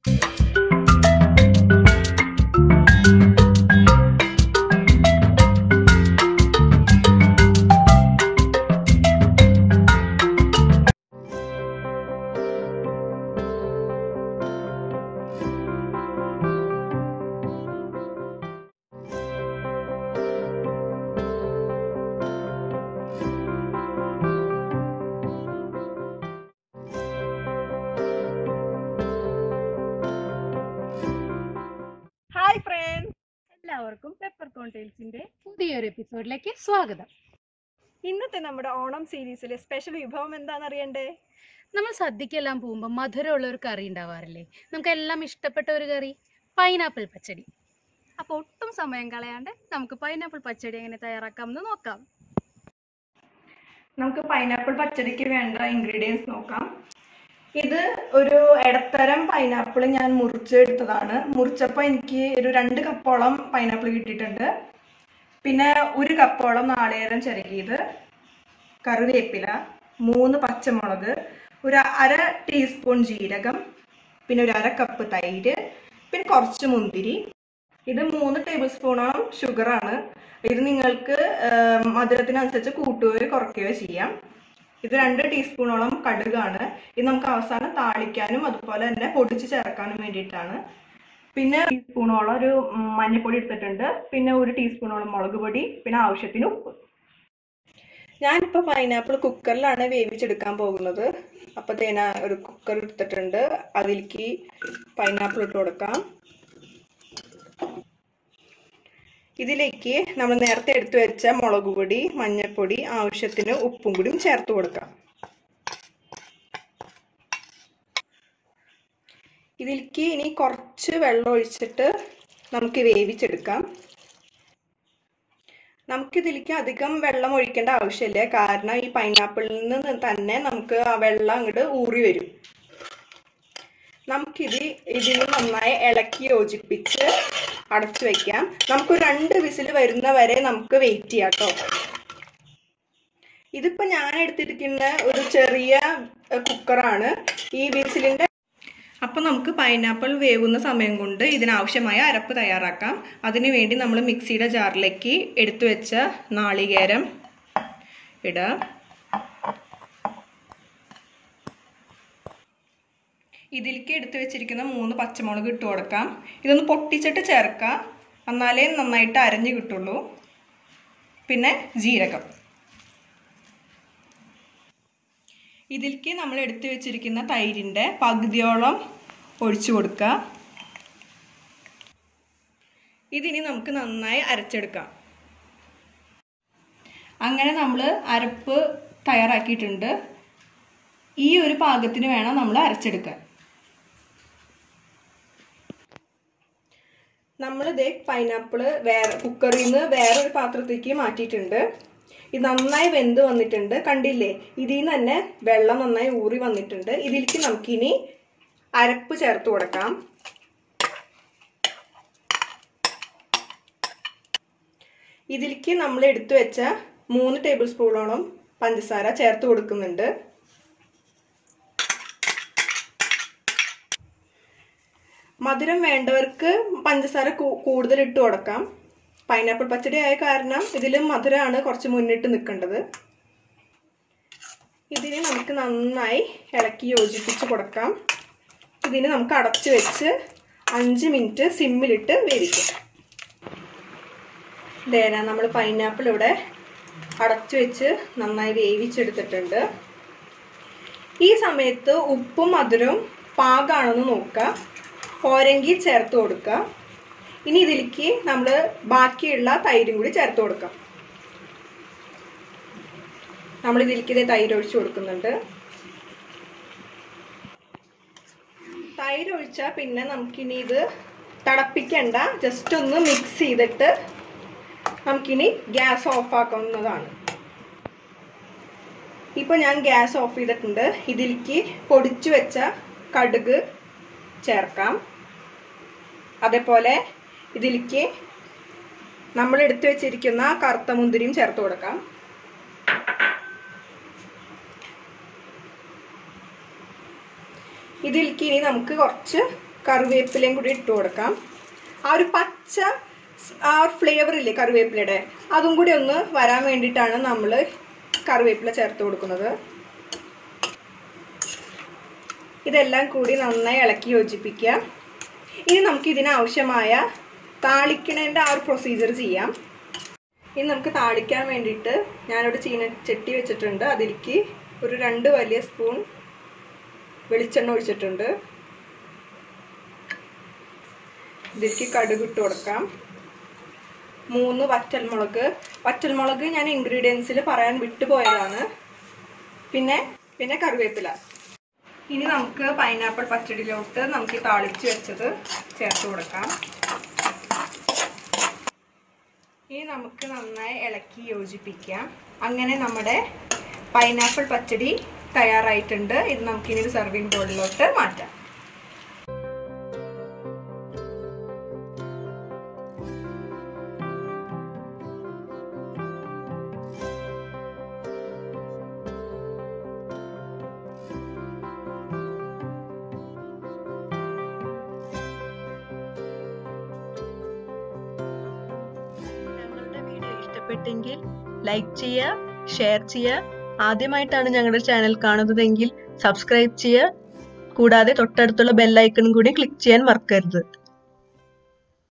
Hi friends, എല്ലാവർക്കും pepper കോൺടെയിൽസിന്റെ പുതിയൊരു എപ്പിസോഡിലേക്ക് സ്വാഗതം. ഇന്നത്തെ നമ്മുടെ ഓണം സീരീസിലെ സ്പെഷ്യൽ വിഭവം എന്താണെന്ന് അറിയണ്ടേ? നമ്മൾ സദ്യക്കെല്ലാം പോകുമ്പോൾ മധുരമുള്ള ഒരു കറി ഉണ്ടാവാറില്ലേ? നമുക്കെല്ലാം ഇഷ്ടപ്പെട്ട ഒരു കറി, പൈനാപ്പിൾ പച്ചടി. അപ്പോൾ ഒട്ടും സമയം കളയാണ്ട് നമുക്ക് പൈനാപ്പിൾ പച്ചടി എങ്ങനെ തയ്യാറാക്കാമെന്ന് നോക്കാം. നമുക്ക് പൈനാപ്പിൾ പച്ചടിക്ക് വേണ്ട ഇൻഗ്രീഡിയൻസ് നോക്കാം. ഇത് ഒരു ഇടത്തരം പൈനാപ്പിൾ ഞാൻ മുറിച്ചെടുത്തതാണ്. മുറിച്ചപ്പോൾ എനിക്ക് ഒരു 2 കപ്പോളം പൈനാപ്പിൾ കിട്ടിയിട്ടുണ്ട്. പിന്നെ 1 കപ്പോളം നാളികേരം ചിരകിയത്, കറിവേപ്പില, 3 പച്ചമുളക്, ഒരു 1/2 ടീസ്പൂൺ ജീരകം, പിന്നെ ഒരു 1/2 കപ്പ് തൈര്, പിന്നെ കുറച്ച് മുന്തിരി. ഇത് 3 ടേബിൾ സ്പൂണോളം ഷുഗറാണ്. ഇത് നിങ്ങൾക്ക് മധുരത്തിനനുസരിച്ച് കൂട്ടുകയോ കുറയ്ക്കുകയോ ചെയ്യാം. ഇത് 2 ടീസ്പൂണോളം കടുകാണ്. ഇത് നമുക്ക് അവസാനം താളിക്കാനും അതുപോലെ തന്നെ പൊടിച്ച് ചേർക്കാനും വേണ്ടിയിട്ടാണ്. പിന്നെ ടീസ്പൂണോളം ഒരു മഞ്ഞൾപ്പൊടി എടുത്തിട്ടുണ്ട്. പിന്നെ 1 ടീസ്പൂണോളം മുളക് പൊടി, പിന്നെ ആവശ്യത്തിന് ഉപ്പ്. ഞാനിപ്പോൾ പൈനാപ്പിൾ കുക്കറിലാണ് വേവിച്ചെടുക്കാൻ പോകുന്നത്. അപ്പോൾ തേന ഒരു കുക്കർ എടുത്തിട്ടുണ്ട്. അതിലേക്ക് പൈനാപ്പിൾ ഇട്ട് കൊടുക്കാം. ഇതിലേക്ക് നമ്മൾ നേരത്തെ എടുത്തു വെച്ച മുളക് പൊടി, മഞ്ഞൾപ്പൊടി, ആവശ്യത്തിന് ഉപ്പും കൂടി ചേർത്ത് കൊടുക്കാം. ഇതിലേക്ക് ഇനി കുറച്ച് വെള്ളം ഒഴിച്ചിട്ട് നമുക്ക് വേവിച്ചെടുക്കാം. നമുക്കിതിലേക്ക് അധികം വെള്ളം ഒഴിക്കേണ്ട ആവശ്യമില്ല. കാരണം ഈ പൈനാപ്പിളിൽ നിന്ന് തന്നെ നമുക്ക് ആ വെള്ളം അങ്ങോട്ട് ഊറി വരും. ഇതിന് നന്നായി ഇളക്കി യോജിപ്പിച്ച് അടച്ചു വെക്കാം. നമുക്ക് 2 വിസിൽ വരുന്ന വരെ നമുക്ക് വെയിറ്റ് ചെയ്യാം കേട്ടോ. ഇതിപ്പോ ഞാൻ എടുത്തിരിക്കുന്ന ഒരു ചെറിയ കുക്കറാണ്. ഈ വിസിലിന്റെ അപ്പൊ നമുക്ക് പൈനാപ്പിൾ വേവുന്ന സമയം കൊണ്ട് ഇതിനാവശ്യമായ അരപ്പ് തയ്യാറാക്കാം. അതിനു വേണ്ടി നമ്മൾ മിക്സിയുടെ ജാറിലേക്ക് എടുത്തു വെച്ച നാളികേരം ഇടാം. ഇതിലേക്ക് എടുത്തു വെച്ചിരിക്കുന്ന 3 പച്ചമുളക് ഇട്ട് കൊടുക്കാം. ഇതൊന്ന് പൊട്ടിച്ചിട്ട് ചേർക്കാം, എന്നാലേ നന്നായിട്ട് അരഞ്ഞു കിട്ടുള്ളൂ. പിന്നെ ജീരകം. ഇതിലേക്ക് നമ്മൾ എടുത്തു വെച്ചിരിക്കുന്ന തൈരിൻ്റെ പകുതിയോളം ഒഴിച്ചു കൊടുക്കുക. ഇതിനി നമുക്ക് നന്നായി അരച്ചെടുക്കാം. അങ്ങനെ നമ്മൾ അരപ്പ് തയ്യാറാക്കിയിട്ടുണ്ട്. ഈ ഒരു പാകത്തിന് വേണം നമ്മൾ അരച്ചെടുക്കാൻ. നമ്മളിത് പൈനാപ്പിൾ കുക്കറിൽ നിന്ന് വേറൊരു പാത്രത്തേക്ക് മാറ്റിയിട്ടുണ്ട്. ഇത് നന്നായി വെന്ത് വന്നിട്ടുണ്ട്. കണ്ടില്ലേ, ഇതിൽ നിന്ന് തന്നെ വെള്ളം നന്നായി ഊറി വന്നിട്ടുണ്ട്. ഇതിലേക്ക് നമുക്കിനി അരപ്പ് ചേർത്ത് കൊടുക്കാം. ഇതിലേക്ക് നമ്മൾ എടുത്തു വെച്ച 3 ടേബിൾ സ്പൂണോളം പഞ്ചസാര ചേർത്ത് കൊടുക്കുന്നുണ്ട്. മധുരം വേണ്ടവർക്ക് പഞ്ചസാര കൂടുതൽ ഇട്ട് കൊടുക്കാം. പൈനാപ്പിൾ പച്ചടി ആയ കാരണം ഇതിലും മധുരമാണ് കുറച്ച് മുന്നിട്ട് നിൽക്കേണ്ടത്. ഇതിന് നമുക്ക് നന്നായി ഇളക്കി യോജിപ്പിച്ച് കൊടുക്കാം. ഇതിന് നമുക്ക് അടച്ചു വെച്ച് 5 മിനിറ്റ് സിമ്മിലിട്ട് വേവിക്കാം. നമ്മൾ പൈനാപ്പിൾ ഇവിടെ അടച്ചു വെച്ച് നന്നായി വേവിച്ചെടുത്തിട്ടുണ്ട്. ഈ സമയത്ത് ഉപ്പും മധുരവും പാകമാണെന്ന് നോക്കുക. പോരെങ്കിൽ ചേർത്ത് കൊടുക്കുക. ഇനി ഇതിലേക്ക് നമ്മൾ ബാക്കിയുള്ള തൈരും കൂടി ചേർത്ത് കൊടുക്കാം. നമ്മൾ ഇതിലേക്ക് തൈര് ഒഴിച്ചു കൊടുക്കുന്നുണ്ട്. തൈര് ഒഴിച്ചാൽ പിന്നെ നമുക്കിനി ഇത് തിളപ്പിക്കണ്ട, ജസ്റ്റ് ഒന്ന് മിക്സ് ചെയ്തിട്ട് നമുക്കിനി ഗ്യാസ് ഓഫ് ആക്കാവുന്നതാണ്. ഇപ്പോൾ ഞാൻ ഗ്യാസ് ഓഫ് ചെയ്തിട്ടുണ്ട്. ഇതിലേക്ക് പൊടിച്ചു വെച്ച കടുക് ചേർക്കാം. അതേപോലെ ഇതിലേക്ക് നമ്മൾ എടുത്തു വെച്ചിരിക്കുന്ന കറുത്ത മുന്തിരിയും ചേർത്ത് കൊടുക്കാം. ഇതിലേക്ക് ഇനി നമുക്ക് കുറച്ച് കറിവേപ്പിലയും കൂടി ഇട്ട് കൊടുക്കാം. ആ ഒരു പച്ച ആ ഫ്ലേവർ ഇല്ലേ കറിവേപ്പിലയുടെ, അതും കൂടി ഒന്ന് വരാൻ വേണ്ടിയിട്ടാണ് നമ്മൾ കറിവേപ്പില ചേർത്ത് കൊടുക്കുന്നത്. ഇതെല്ലാം കൂടി നന്നായി ഇളക്കി യോജിപ്പിക്കുക. ഇനി നമുക്ക് ഇതിനാവശ്യമായ താളിക്കണേൻ്റെ ആ ഒരു പ്രൊസീജിയർ ചെയ്യാം. ഇനി നമുക്ക് താളിക്കാൻ വേണ്ടിയിട്ട് ഞാനിവിടെ ചീനച്ചട്ടി വെച്ചിട്ടുണ്ട്. അതിലേക്ക് ഒരു 2 വലിയ സ്പൂൺ വെളിച്ചെണ്ണ ഒഴിച്ചിട്ടുണ്ട്. ഇതിലേക്ക് കടുക് ഇട്ട് കൊടുക്കാം. 3 വറ്റൽമുളക് ഞാൻ ഇൻഗ്രീഡിയൻസിൽ പറയാൻ വിട്ടുപോയതാണ്. പിന്നെ കറിവേപ്പില. ഇനി നമുക്ക് പൈനാപ്പിൾ പച്ചടിയിലോട്ട് നമുക്ക് താളിച്ച് വെച്ചത് ചേർത്ത് കൊടുക്കാം. ഇനി നമുക്ക് നന്നായി ഇളക്കി യോജിപ്പിക്കാം. അങ്ങനെ നമ്മുടെ പൈനാപ്പിൾ പച്ചടി തയ്യാറായിട്ടുണ്ട്. ഇത് നമുക്കിനി ഒരു സർവിങ് ബോളിലോട്ട് മാറ്റാം. ഇഷ്ടപ്പെട്ടെങ്കിൽ ലൈക്ക് ചെയ്യുക, ഷെയർ ചെയ്യുക. ആദ്യമായിട്ടാണ് ഞങ്ങളുടെ ചാനൽ കാണുന്നതെങ്കിൽ സബ്സ്ക്രൈബ് ചെയ്യുക. കൂടാതെ തൊട്ടടുത്തുള്ള ബെൽ ഐക്കണും കൂടി ക്ലിക്ക് ചെയ്യാൻ മറക്കരുത്.